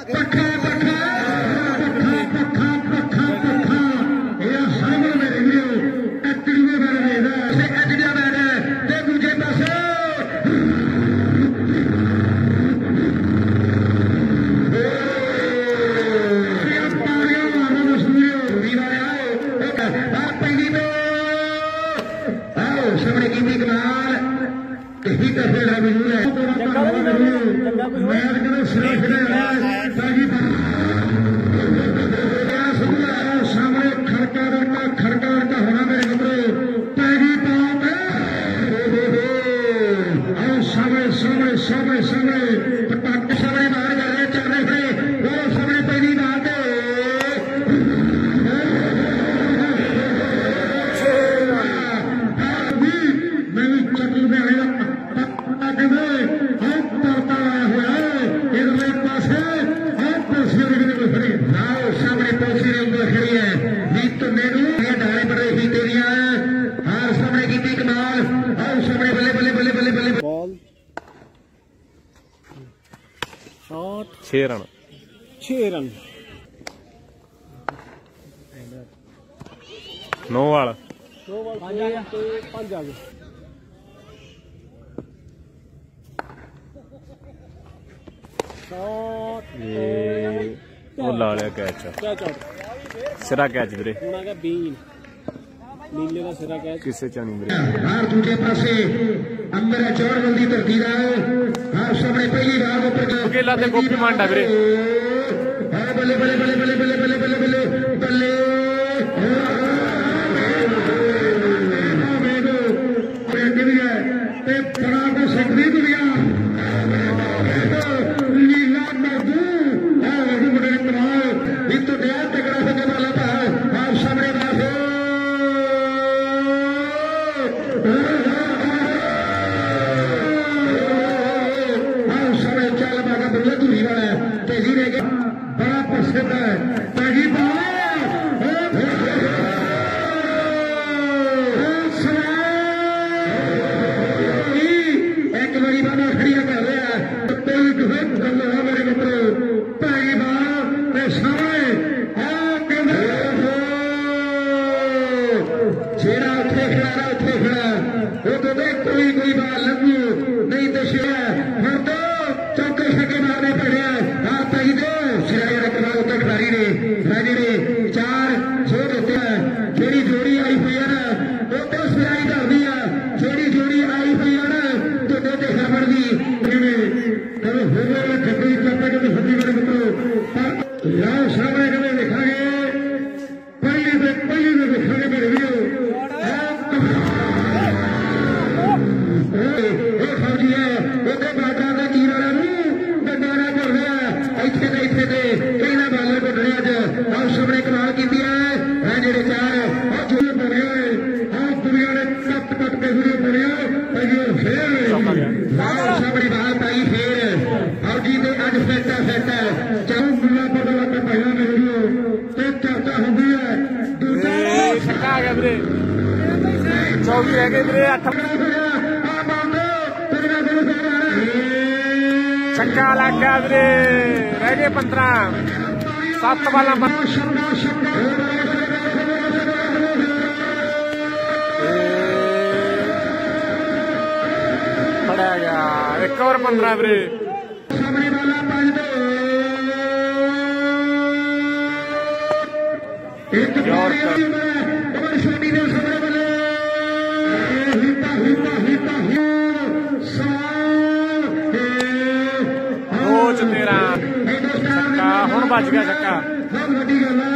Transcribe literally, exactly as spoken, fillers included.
पक्का पक्का पक्का पक्का पक्का ये सामने मेरे लिए एचडी में बैठे से एचडी में बैठे ते दूसरे पासे सामने की भी कमाल यही करते रहा बिल्कुल है मैं करो सिरा फिरे ताकि सामने खड़का रखा खड़का रखा होना मेरे कपड़े पैगी पाप और सामने सामने सामने सामने पटाखे सामने बाहर कर रहे चल रहे थे वो सामने पैगी बात छे रन छे रन नौ वाल ला लिया कैच सिरा कैच वीरे किसे चा नहीं वीरे हार दूजे पासे अंबर चौड़ बंदी धरती दा हां सामने पहली बार ऊपर अकेला ते गोपी मांडा वीरे हां बल्ले बल्ले बल्ले बल्ले बल्ले बल्ले बल्ले बल्ले बल्ले बेटी भी है ते बड़ा को सकदी दुनिया लीला मर्दू हां वो बड़े कमाल ये तो दया तगड़ा होके वाला था हां सामने बासे तेजी रह गया बड़ा प्रसिद्ध है पैगी एक बड़ी बात खड़ी कर रहा है मेरे कपड़े पैगी बाल सामने जेड़ा उठे खड़ा उठे खड़ा वो तो देख कोई कोई बात लगी नहीं तो शेरा फिर तो चौके छक्के मारने पड़े हाँ तही दो सिराई रखना होता खिलाड़ी ने खिलाड़ी ने चार छो देते हैं जेड़ी जोड़ी आई हुई है ना वो तो सिराई कर दी है जेड़ी जोड़ी आई हुई है ना तो देते खबर दी कभी हो गए खबरी चप्पे कभी हड्डी मेरे मित्रों लाओ सामने कभी दिखाएंगे पहली में पहली में दिखाएंगे मेरे वीडियो फौजी है वो तो बाटा का तीर वाला डंडाना कर रहा है इतने दे इतने दे कई ना बालों को डरिया च और सबने कमाल की है जेडे चार और जो बने हुए और दुनिया ने कट कट के वीडियो बने फिर सबड़ी बात आई फिर फौजी ने अज फैटा फैटा चाहू मुला पता लगा पहला में वीडियो तो चर्चा हो गई है चौबी रह गए वीरे अठ छक्का लग गया वीरे रह गए पंद्रह सत्त वाला फड़िया गया एक और पंद्रह वीरे रोज तेरा छक्का हुण बच गया छक्का